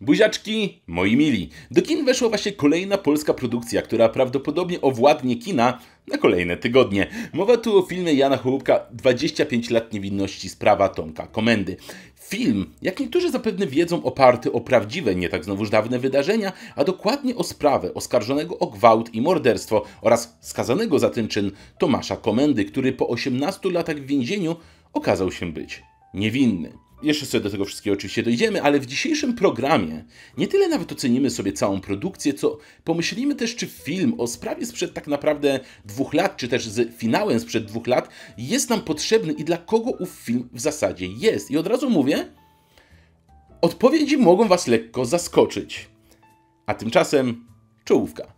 Buziaczki, moi mili, do kin weszła właśnie kolejna polska produkcja, która prawdopodobnie owładnie kina na kolejne tygodnie. Mowa tu o filmie Jana Hołupka 25 lat niewinności, sprawa Tomka Komendy. Film, jak niektórzy zapewne wiedzą, oparty o prawdziwe, nie tak znowuż dawne wydarzenia, a dokładnie o sprawę oskarżonego o gwałt i morderstwo oraz skazanego za ten czyn Tomasza Komendy, który po 18 latach w więzieniu okazał się być niewinny. Jeszcze sobie do tego wszystkiego oczywiście dojdziemy, ale w dzisiejszym programie nie tyle nawet ocenimy sobie całą produkcję, co pomyślimy też, czy film o sprawie sprzed tak naprawdę 2 lat, czy też z finałem sprzed 2 lat jest nam potrzebny i dla kogo ów film w zasadzie jest. I od razu mówię, odpowiedzi mogą Was lekko zaskoczyć. A tymczasem czołówka.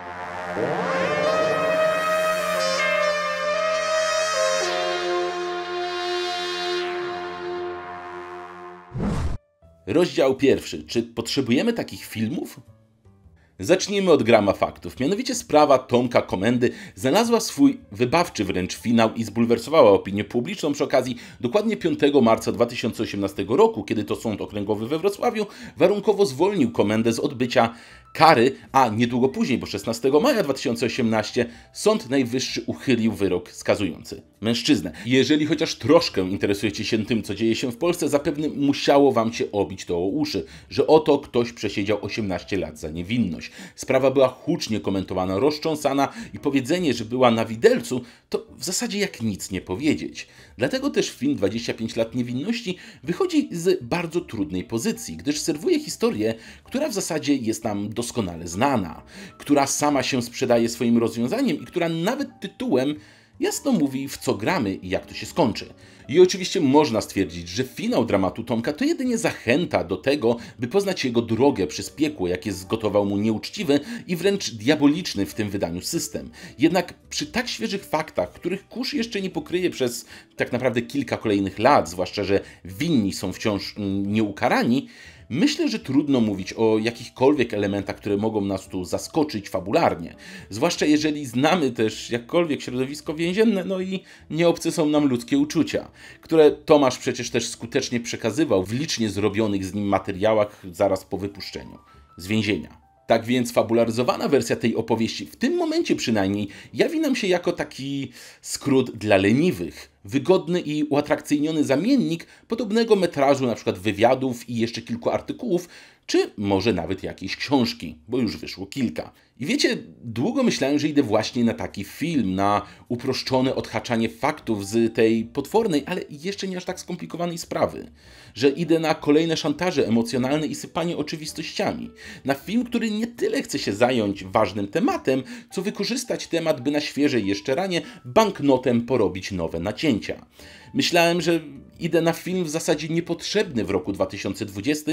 Rozdział pierwszy. Czy potrzebujemy takich filmów? Zacznijmy od grama faktów. Mianowicie sprawa Tomka Komendy znalazła swój wybawczy wręcz finał i zbulwersowała opinię publiczną przy okazji dokładnie 5 marca 2018 roku, kiedy to Sąd Okręgowy we Wrocławiu warunkowo zwolnił Komendę z odbycia kary, a niedługo później, bo 16 maja 2018, Sąd Najwyższy uchylił wyrok skazujący mężczyznę. Jeżeli chociaż troszkę interesujecie się tym, co dzieje się w Polsce, zapewne musiało Wam się obić to o uszy, że oto ktoś przesiedział 18 lat za niewinność. Sprawa była hucznie komentowana, roztrząsana i powiedzenie, że była na widelcu, to w zasadzie jak nic nie powiedzieć. Dlatego też film 25 lat niewinności wychodzi z bardzo trudnej pozycji, gdyż serwuje historię, która w zasadzie jest nam doskonale znana, która sama się sprzedaje swoim rozwiązaniem i która nawet tytułem jasno mówi, w co gramy i jak to się skończy. I oczywiście można stwierdzić, że finał dramatu Tomka to jedynie zachęta do tego, by poznać jego drogę przez piekło, jakie zgotował mu nieuczciwy i wręcz diaboliczny w tym wydaniu system. Jednak przy tak świeżych faktach, których kurz jeszcze nie pokryje przez tak naprawdę kilka kolejnych lat, zwłaszcza że winni są wciąż nieukarani, myślę, że trudno mówić o jakichkolwiek elementach, które mogą nas tu zaskoczyć fabularnie. Zwłaszcza jeżeli znamy też jakkolwiek środowisko więzienne, no i nieobce są nam ludzkie uczucia, które Tomasz przecież też skutecznie przekazywał w licznie zrobionych z nim materiałach zaraz po wypuszczeniu z więzienia. Tak więc fabularyzowana wersja tej opowieści, w tym momencie przynajmniej, jawi nam się jako taki skrót dla leniwych, wygodny i uatrakcyjniony zamiennik podobnego metrażu, np. wywiadów i jeszcze kilku artykułów, czy może nawet jakiejś książki, bo już wyszło kilka. I wiecie, długo myślałem, że idę właśnie na taki film, na uproszczone odhaczanie faktów z tej potwornej, ale jeszcze nie aż tak skomplikowanej sprawy. Że idę na kolejne szantaże emocjonalne i sypanie oczywistościami. Na film, który nie tyle chce się zająć ważnym tematem, co wykorzystać temat, by na świeżej jeszcze ranie banknotem porobić nowe nacięcia. Myślałem, że idę na film w zasadzie niepotrzebny w roku 2020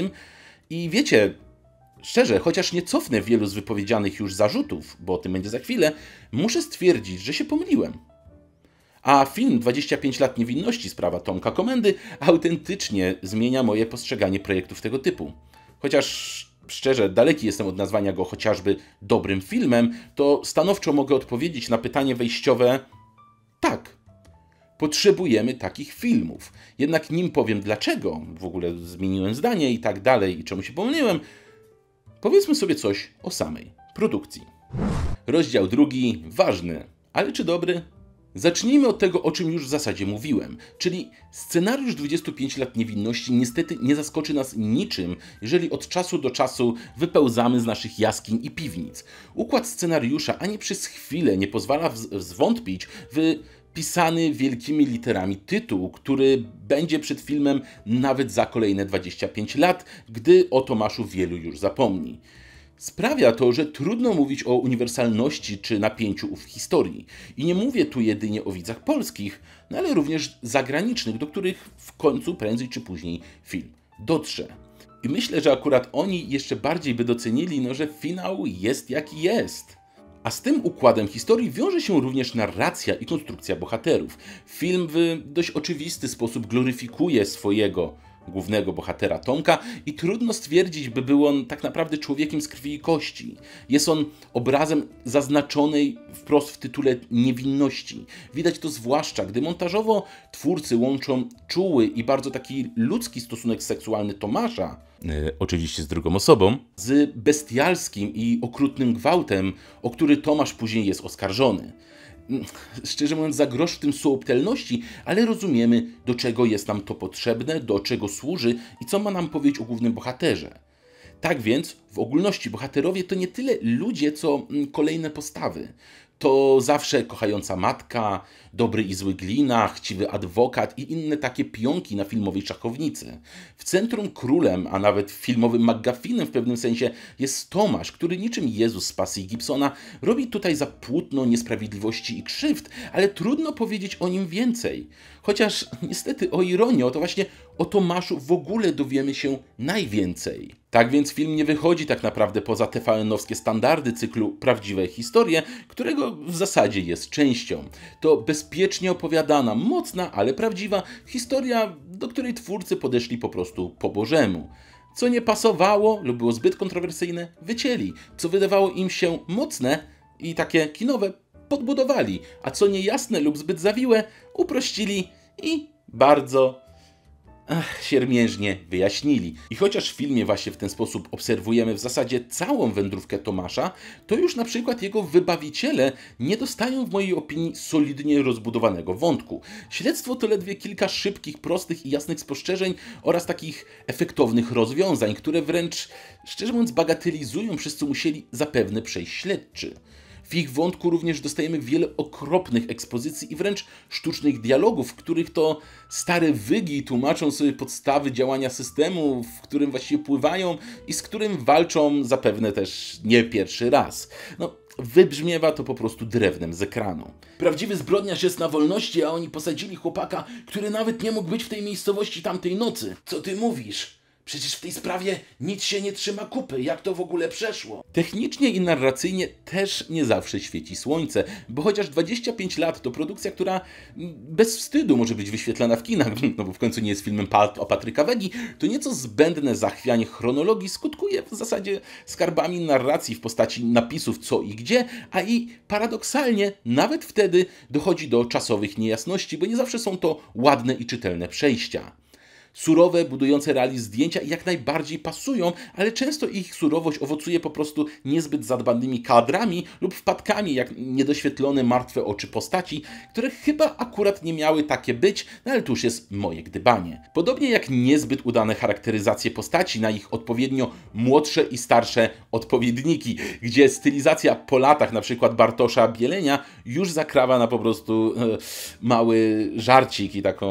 i wiecie, szczerze, chociaż nie cofnę wielu z wypowiedzianych już zarzutów, bo o tym będzie za chwilę, muszę stwierdzić, że się pomyliłem. A film 25 lat niewinności, sprawa Tomka Komendy, autentycznie zmienia moje postrzeganie projektów tego typu. Chociaż szczerze, daleki jestem od nazwania go chociażby dobrym filmem, to stanowczo mogę odpowiedzieć na pytanie wejściowe tak. Potrzebujemy takich filmów. Jednak nim powiem dlaczego, w ogóle zmieniłem zdanie i tak dalej i czemu się pomyliłem, powiedzmy sobie coś o samej produkcji. Rozdział drugi, ważny, ale czy dobry? Zacznijmy od tego, o czym już w zasadzie mówiłem, czyli scenariusz 25 lat niewinności niestety nie zaskoczy nas niczym, jeżeli od czasu do czasu wypełzamy z naszych jaskiń i piwnic. Układ scenariusza ani przez chwilę nie pozwala zwątpić w pisany wielkimi literami tytuł, który będzie przed filmem nawet za kolejne 25 lat, gdy o Tomaszu wielu już zapomni. Sprawia to, że trudno mówić o uniwersalności czy napięciu w historii. I nie mówię tu jedynie o widzach polskich, no ale również zagranicznych, do których w końcu prędzej czy później film dotrze. I myślę, że akurat oni jeszcze bardziej by docenili, no, że finał jest jaki jest. A z tym układem historii wiąże się również narracja i konstrukcja bohaterów. Film w dość oczywisty sposób gloryfikuje swojego głównego bohatera Tomka i trudno stwierdzić, by był on tak naprawdę człowiekiem z krwi i kości. Jest on obrazem zaznaczonej wprost w tytule niewinności. Widać to zwłaszcza, gdy montażowo twórcy łączą czuły i bardzo taki ludzki stosunek seksualny Tomasza, oczywiście z drugą osobą, z bestialskim i okrutnym gwałtem, o który Tomasz później jest oskarżony. Szczerze mówiąc, za grosz w tym subtelności, ale rozumiemy, do czego jest nam to potrzebne, do czego służy i co ma nam powiedzieć o głównym bohaterze. Tak więc, w ogólności bohaterowie to nie tyle ludzie, co kolejne postawy. To zawsze kochająca matka, dobry i zły glina, chciwy adwokat i inne takie pionki na filmowej szachownicy. W centrum królem, a nawet filmowym McGuffinem w pewnym sensie jest Tomasz, który niczym Jezus z pasji Gibsona robi tutaj za płótno niesprawiedliwości i krzywd, ale trudno powiedzieć o nim więcej. Chociaż niestety o ironio, to właśnie o Tomaszu w ogóle dowiemy się najwięcej. Tak więc film nie wychodzi tak naprawdę poza TVN-owskie standardy cyklu Prawdziwe historie, którego w zasadzie jest częścią. To bezpiecznie opowiadana, mocna, ale prawdziwa historia, do której twórcy podeszli po prostu po bożemu. Co nie pasowało lub było zbyt kontrowersyjne, wycięli. Co wydawało im się mocne i takie kinowe, podbudowali. A co niejasne lub zbyt zawiłe, uprościli i bardzo siermiężnie wyjaśnili. I chociaż w filmie właśnie w ten sposób obserwujemy w zasadzie całą wędrówkę Tomasza, to już na przykład jego wybawiciele nie dostają w mojej opinii solidnie rozbudowanego wątku. Śledztwo to ledwie kilka szybkich, prostych i jasnych spostrzeżeń oraz takich efektownych rozwiązań, które wręcz, szczerze mówiąc, bagatelizują, przez co musieli zapewne przejść śledczy. W ich wątku również dostajemy wiele okropnych ekspozycji i wręcz sztucznych dialogów, w których to stare wygi tłumaczą sobie podstawy działania systemu, w którym właściwie pływają i z którym walczą zapewne też nie pierwszy raz. Wybrzmiewa to po prostu drewnem z ekranu. Prawdziwy zbrodniarz jest na wolności, a oni posadzili chłopaka, który nawet nie mógł być w tej miejscowości tamtej nocy. Co ty mówisz? Przecież w tej sprawie nic się nie trzyma kupy. Jak to w ogóle przeszło? Technicznie i narracyjnie też nie zawsze świeci słońce, bo chociaż 25 lat to produkcja, która bez wstydu może być wyświetlana w kinach, no bo w końcu nie jest filmem Pulp o Patryka Wegi, to nieco zbędne zachwianie chronologii skutkuje w zasadzie skarbami narracji w postaci napisów co i gdzie, a i paradoksalnie nawet wtedy dochodzi do czasowych niejasności, bo nie zawsze są to ładne i czytelne przejścia. Surowe, budujące realizm zdjęcia jak najbardziej pasują, ale często ich surowość owocuje po prostu niezbyt zadbanymi kadrami lub wpadkami jak niedoświetlone martwe oczy postaci, które chyba akurat nie miały takie być, no ale to już jest moje gdybanie. Podobnie jak niezbyt udane charakteryzacje postaci na ich odpowiednio młodsze i starsze odpowiedniki, gdzie stylizacja po latach na przykład Bartosza Bielenia już zakrawa na po prostu mały żarcik i taką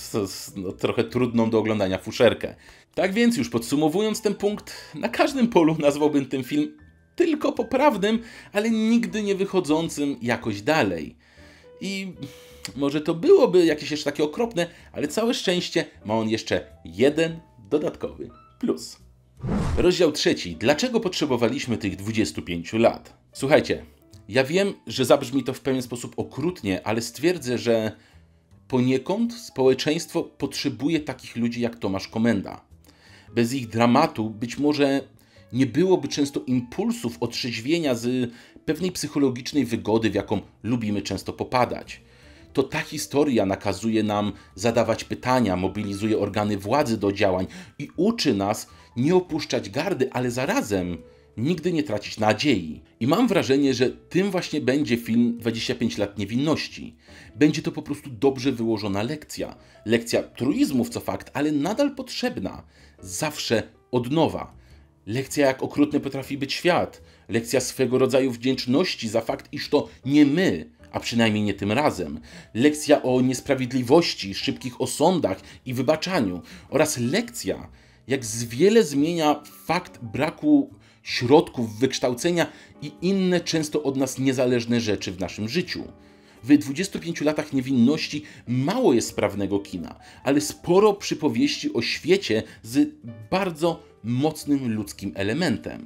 trochę trudną do oglądania fuszerkę. Tak więc już podsumowując ten punkt, na każdym polu nazwałbym ten film tylko poprawnym, ale nigdy nie wychodzącym jakoś dalej. I może to byłoby jakieś jeszcze takie okropne, ale całe szczęście ma on jeszcze jeden dodatkowy plus. Rozdział 3. Dlaczego potrzebowaliśmy tych 25 lat? Słuchajcie, ja wiem, że zabrzmi to w pewien sposób okrutnie, ale stwierdzę, że poniekąd społeczeństwo potrzebuje takich ludzi jak Tomasz Komenda. Bez ich dramatu być może nie byłoby często impulsów otrzeźwienia z pewnej psychologicznej wygody, w jaką lubimy często popadać. To ta historia nakazuje nam zadawać pytania, mobilizuje organy władzy do działań i uczy nas nie opuszczać gardy, ale zarazem nigdy nie tracić nadziei. I mam wrażenie, że tym właśnie będzie film 25 lat niewinności. Będzie to po prostu dobrze wyłożona lekcja. Lekcja truizmów, co fakt, ale nadal potrzebna. Zawsze od nowa. Lekcja, jak okrutny potrafi być świat. Lekcja swego rodzaju wdzięczności za fakt, iż to nie my, a przynajmniej nie tym razem. Lekcja o niesprawiedliwości, szybkich osądach i wybaczaniu. Oraz lekcja, jak wiele zmienia fakt braku środków wykształcenia i inne często od nas niezależne rzeczy w naszym życiu. W 25 latach niewinności mało jest sprawnego kina, ale sporo przypowieści o świecie z bardzo mocnym ludzkim elementem.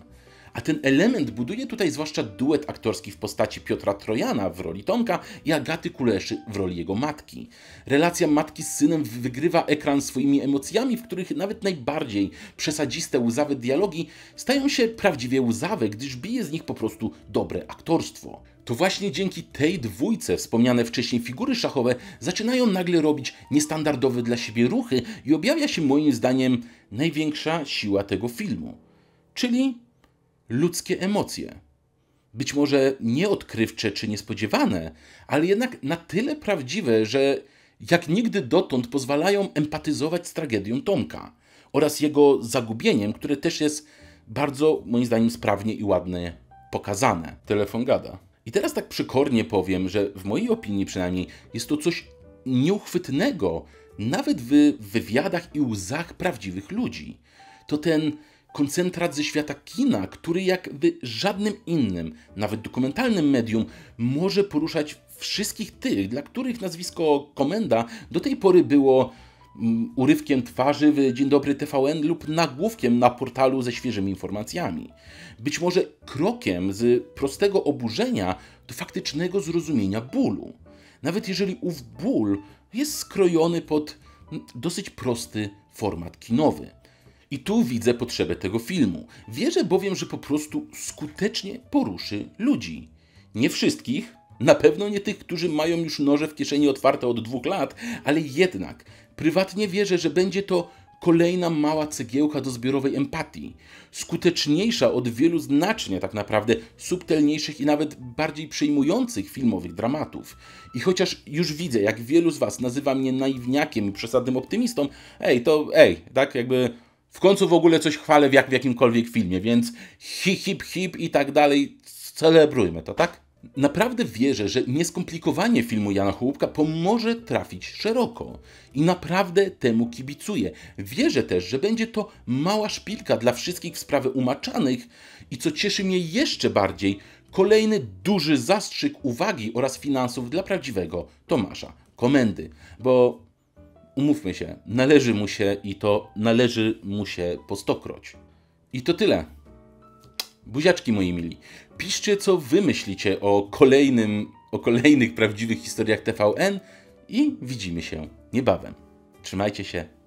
A ten element buduje tutaj zwłaszcza duet aktorski w postaci Piotra Trojana w roli Tomka i Agaty Kuleszy w roli jego matki. Relacja matki z synem wygrywa ekran swoimi emocjami, w których nawet najbardziej przesadziste, łzawe dialogi stają się prawdziwie łzawe, gdyż bije z nich po prostu dobre aktorstwo. To właśnie dzięki tej dwójce wspomniane wcześniej figury szachowe zaczynają nagle robić niestandardowe dla siebie ruchy i objawia się moim zdaniem największa siła tego filmu. Czyli ludzkie emocje. Być może nieodkrywcze czy niespodziewane, ale jednak na tyle prawdziwe, że jak nigdy dotąd pozwalają empatyzować z tragedią Tomka oraz jego zagubieniem, które też jest bardzo, moim zdaniem, sprawnie i ładnie pokazane. Telefon gada. I teraz tak przykornie powiem, że w mojej opinii przynajmniej jest to coś nieuchwytnego, nawet w wywiadach i łzach prawdziwych ludzi. To ten koncentrat ze świata kina, który jak w żadnym innym, nawet dokumentalnym medium, może poruszać wszystkich tych, dla których nazwisko Komenda do tej pory było urywkiem twarzy w Dzień Dobry TVN lub nagłówkiem na portalu ze świeżymi informacjami. Być może krokiem z prostego oburzenia do faktycznego zrozumienia bólu. Nawet jeżeli ów ból jest skrojony pod dosyć prosty format kinowy. I tu widzę potrzebę tego filmu. Wierzę bowiem, że po prostu skutecznie poruszy ludzi. Nie wszystkich, na pewno nie tych, którzy mają już noże w kieszeni otwarte od 2 lat, ale jednak prywatnie wierzę, że będzie to kolejna mała cegiełka do zbiorowej empatii. Skuteczniejsza od wielu znacznie tak naprawdę subtelniejszych i nawet bardziej przejmujących filmowych dramatów. I chociaż już widzę, jak wielu z was nazywa mnie naiwniakiem i przesadnym optymistą, tak jakby w końcu w ogóle coś chwalę w jakimkolwiek filmie, więc hip i tak dalej, celebrujmy to, tak? Naprawdę wierzę, że nieskomplikowanie filmu Jana Hołupka pomoże trafić szeroko i naprawdę temu kibicuję. Wierzę też, że będzie to mała szpilka dla wszystkich w sprawę umaczanych i co cieszy mnie jeszcze bardziej, kolejny duży zastrzyk uwagi oraz finansów dla prawdziwego Tomasza Komendy, bo umówmy się, należy mu się i to należy mu się po stokroć. I to tyle. Buziaczki moi mili. Piszcie, co wy myślicie o kolejnych prawdziwych historiach TVN i widzimy się niebawem. Trzymajcie się.